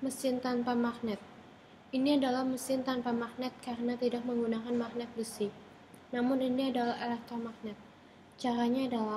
Mesin tanpa magnet. Ini adalah mesin tanpa magnet karena tidak menggunakan magnet besi. Namun ini adalah elektromagnet. Caranya adalah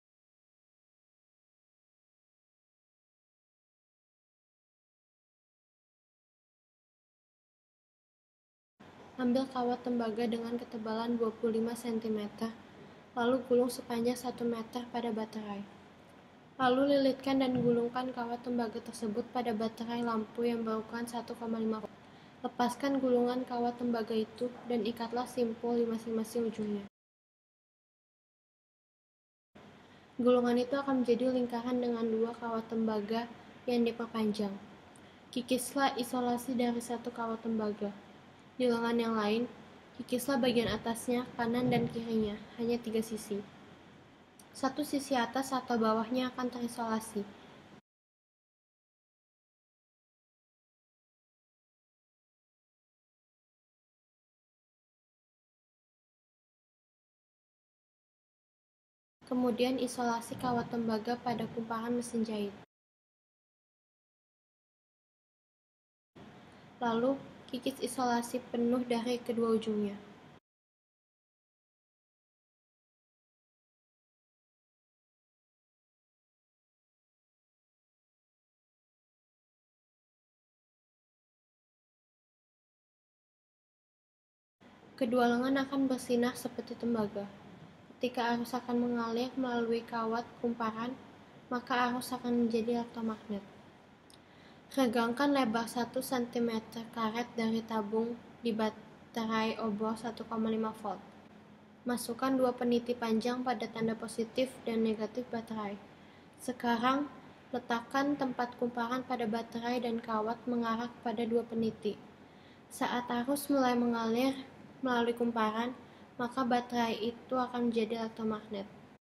ambil kawat tembaga dengan ketebalan 25 cm, lalu gulung sepanjang 1 meter pada baterai. Lalu lilitkan dan gulungkan kawat tembaga tersebut pada baterai lampu yang berukuran 1,5 volt. Lepaskan gulungan kawat tembaga itu dan ikatlah simpul di masing-masing ujungnya. Gulungan itu akan menjadi lingkaran dengan 2 kawat tembaga yang diperpanjang. Kikislah isolasi dari 1 kawat tembaga. Di lengan yang lain, kikislah bagian atasnya, kanan dan kirinya, hanya 3 sisi. Satu sisi atas atau bawahnya akan terisolasi. Kemudian isolasi kawat tembaga pada kumparan mesin jahit. Lalu, kikis isolasi penuh dari kedua ujungnya. Kedua lengan akan bersinar seperti tembaga. Ketika arus akan mengalir melalui kawat kumparan, maka arus akan menjadi elektromagnet. Regangkan lebar 1 cm karet dari tabung di baterai obor 1,5 volt. Masukkan 2 peniti panjang pada tanda positif dan negatif baterai. Sekarang, letakkan tempat kumparan pada baterai dan kawat mengarah pada 2 peniti. Saat arus mulai mengalir melalui kumparan, maka baterai itu akan menjadi elektromagnet.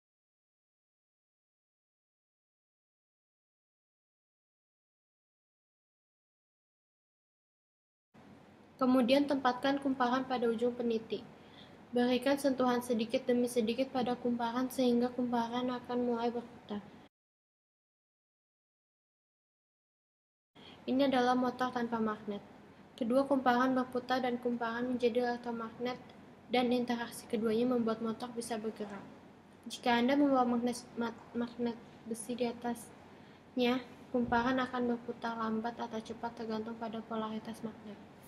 Kemudian tempatkan kumparan pada ujung peniti. Berikan sentuhan sedikit demi sedikit pada kumparan sehingga kumparan akan mulai berputar. Ini adalah motor tanpa magnet. Kedua kumparan berputar dan kumparan menjadi elektromagnet dan interaksi keduanya membuat motor bisa bergerak. Jika Anda membawa magnet besi di atasnya, kumparan akan berputar lambat atau cepat tergantung pada polaritas magnet.